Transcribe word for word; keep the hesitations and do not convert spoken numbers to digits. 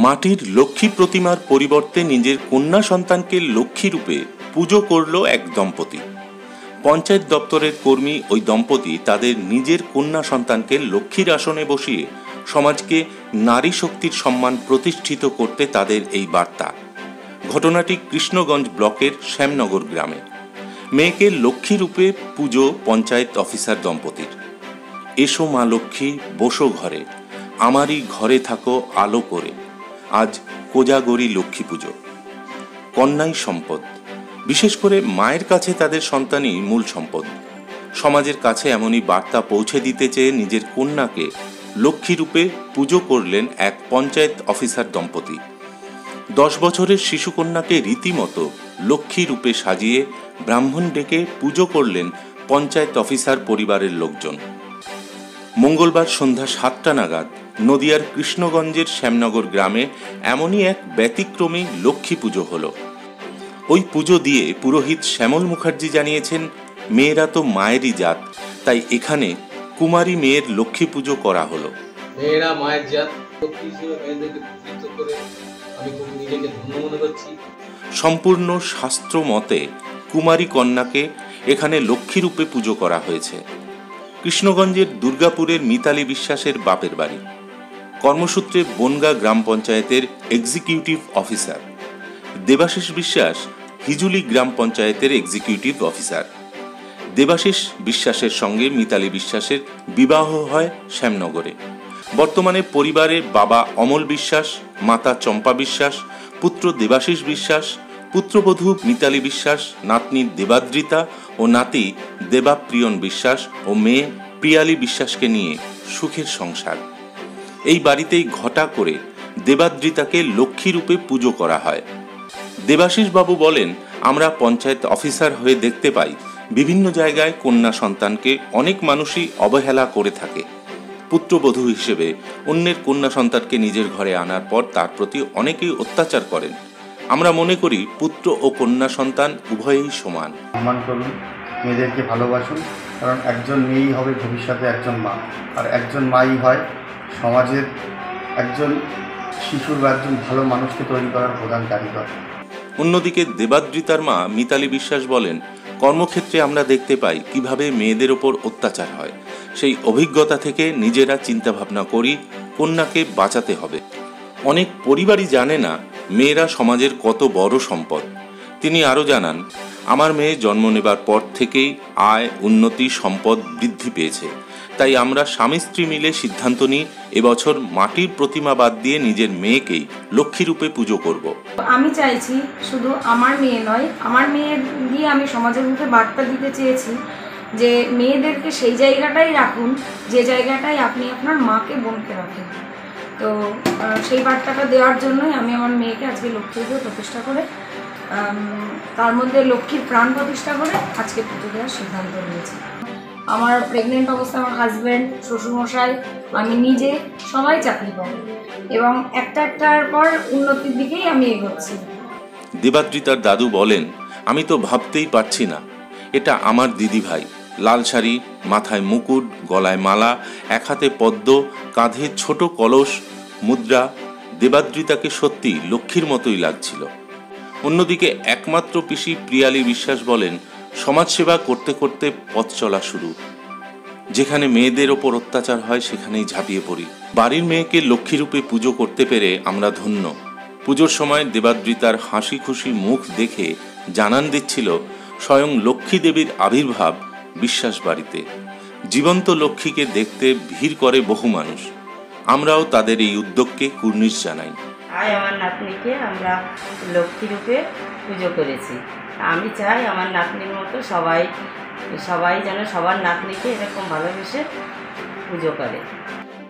মাটির লক্ষ্মী প্রতিমার পরিবর্তে নিজের কন্যা সন্তানকে লক্ষ্মী রূপে পুজো করল এক দম্পতি। পঞ্চায়েত দপ্তরের কর্মী ওই দম্পতি তাদের নিজের কন্যা সন্তানকে লক্ষ্মীর আসনে বসিয়ে সমাজকে নারী শক্তির সম্মান প্রতিষ্ঠিত করতে তাদের এই বার্তা। ঘটনাটি কৃষ্ণগঞ্জ ব্লকের শ্যামনগর গ্রামে। মেয়েকে লক্ষ্মী রূপে পুজো পঞ্চায়েত অফিসার দম্পতির। এসো মা লক্ষ্মী, বসো ঘরে, আমারই ঘরে থাকো আলো করে, আজ কোজাগরী লক্ষ্মী পুজো। কন্যাই সম্পদ, বিশেষ করে মায়ের কাছে তাদের সন্তানই মূল সম্পদ। সমাজের কাছে এমনই বার্তা পৌঁছে দিতে চেয়ে নিজের কন্যাকে লক্ষ্মী রূপে পুজো করলেন এক পঞ্চায়েত অফিসার দম্পতি। দশ বছরের শিশুকন্যাকে রীতিমতো লক্ষ্মী রূপে সাজিয়ে ব্রাহ্মণ ডেকে পুজো করলেন পঞ্চায়েত অফিসার পরিবারের লোকজন। মঙ্গলবার সন্ধ্যা সাতটা নাগাদ নদিয়ার কৃষ্ণগঞ্জের শ্যামনগর গ্রামে এমনই এক ব্যতিক্রমী লক্ষ্মী পুজো হলো। ওই পুজো দিয়ে পুরোহিত শ্যামল মুখার্জি জানিয়েছেন, মেয়েরা তো মায়েরই জাত, তাই এখানে কুমারী মেয়ের লক্ষ্মী পুজো করা হলো। মেয়েরা মায়ের জাত, লক্ষ্মী হিসেবে মেয়েদেরকে পূজিত করে আমি খুব নিজেকে ধন্য মনে করছি। সম্পূর্ণ শাস্ত্র মতে কুমারী কন্যাকে এখানে লক্ষ্মী রূপে পুজো করা হয়েছে। কৃষ্ণগঞ্জের দুর্গাপুরের মিতালি বিশ্বাসের বাপের বাড়ি। কর্মসূত্রে বনগা গ্রাম পঞ্চায়েতের এক্সিকিউটিভ অফিসার। দেবাশিস বিশ্বাস হিজুলি গ্রাম পঞ্চায়েতের এক্সিকিউটিভ অফিসার। দেবাশিস বিশ্বাসের সঙ্গে মিতালি বিশ্বাসের বিবাহ হয় শ্যামনগরে। বর্তমানে পরিবারে বাবা অমল বিশ্বাস, মাতা চম্পা বিশ্বাস, পুত্র দেবাশিস বিশ্বাস, পুত্রবধূ মিতালি বিশ্বাস, নাতনি দেবাদ্রিতা ও নাতি দেবাপ্রিয়ন বিশ্বাস ও মেয়ে প্রিয়ালি বিশ্বাসকে নিয়ে সুখের সংসার। এই বাড়িতেই ঘটা করে দেবাদ্রিতাকে লক্ষ্মী রূপে পুজো করা হয়। দেবাশিস বাবু বলেন, আমরা পঞ্চায়েত অফিসার হয়ে দেখতে পাই বিভিন্ন জায়গায় কন্যা সন্তানকে অনেক মানুষই অবহেলা করে থাকে। পুত্রবধূ হিসেবে অন্যের কন্যা সন্তানকে নিজের ঘরে আনার পর তার প্রতি অনেকেই অত্যাচার করেন। আমরা মনে করি পুত্র ও কন্যা সন্তান উভয়েই সমান। সম্মান করুন, মেয়েদেরকে ভালোবাসুন, কারণ একজন মেয়েই হবে ভবিষ্যতে একজন মা, আর একজন মাই হয় সমাজের একজন শিশুর বা একজন ভালো মানুষকে তৈরি করার প্রধান কারিগর। অন্যদিকে দেবাদ্রিতার মা মিতালি বিশ্বাস বলেন, কর্মক্ষেত্রে আমরা দেখতে পাই কিভাবে মেয়েদের ওপর অত্যাচার হয়। সেই অভিজ্ঞতা থেকে নিজেরা চিন্তাভাবনা করি কন্যাকে বাঁচাতে হবে। অনেক পরিবারই জানে না মেয়েরা সমাজের কত বড় সম্পদ। তিনি আরও জানান, আমার মেয়ে জন্ম নেবার পর থেকেই আয়, উন্নতি, সম্পদ বৃদ্ধি পেয়েছে। তাই আমরা স্বামী স্ত্রী মিলে সিদ্ধান্ত নিই এবছর মাটির প্রতিমা বাদ দিয়ে নিজের মেয়েকেই লক্ষ্মী রূপে পুজো করব। আমি চাইছি শুধু আমার মেয়ে নয়, আমার মেয়ে দিয়ে আমি সমাজের মুখে বার্তা দিতে চেয়েছি যে মেয়েদেরকে সেই জায়গাটাই রাখুন যে জায়গাটায় আপনি আপনার মাকে বোনকে রাখেন। তো সেই বার্তাটা দেওয়ার জন্যই আমি আমার মেয়েকে আজকে লক্ষ্মী রূপে প্রতিষ্ঠা করে, তার মধ্যে লক্ষ্মীর প্রাণ প্রতিষ্ঠা করে আজকে পুজো দেওয়ার সিদ্ধান্ত নিয়েছি। আমার প্রেগনেন্ট অবস্থায় আমার হাজব্যান্ড, শ্বশুরমশাই, আমি নিজে সবাই চাকরি করি এবং একটা একটার পর উন্নতির দিকেই আমি এগোচ্ছি। দেবাদ্রিতার দাদু বলেন, আমি তো ভাবতেই পারছি না, এটা আমার দিদি ভাই। লাল শাড়ি, মাথায় মুকুট, গলায় মালা, এক হাতে পদ্ম, কাঁধে ছোট কলস, মুদ্রা। দেবাদ্রিতাকে সত্যি লক্ষ্মীর মতোই লাগছিল। অন্যদিকে একমাত্র পিসি প্রিয়ালি বিশ্বাস বলেন, সমাজসেবা করতে করতে পথ চলা শুরু। যেখানে মেয়েদের ওপর অত্যাচার হয় সেখানেই ঝাঁপিয়ে পড়ি। বাড়ির মেয়েকে লক্ষ্মী রূপে পুজো করতে পেরে আমরা ধন্য। পুজোর সময় দেবাদ্রিতার হাসি খুশি মুখ দেখে জানান দিচ্ছিল স্বয়ং লক্ষ্মী দেবীর আবির্ভাব বিশ্বাস বাড়িতে। জীবন্ত লক্ষ্মীকে দেখতে ভিড় করে বহু মানুষ। আমরাও তাদের এই উদ্যোগকে কুর্নিশ জানাই। আজ আমার নাতনিকে আমরা লক্ষ্মী রূপে পুজো করেছি। আমি চাই আমার নাতনির মতো সবাই সবাই যেন সবার নাতনিকে এরকম ভালোবেসে পুজো করে।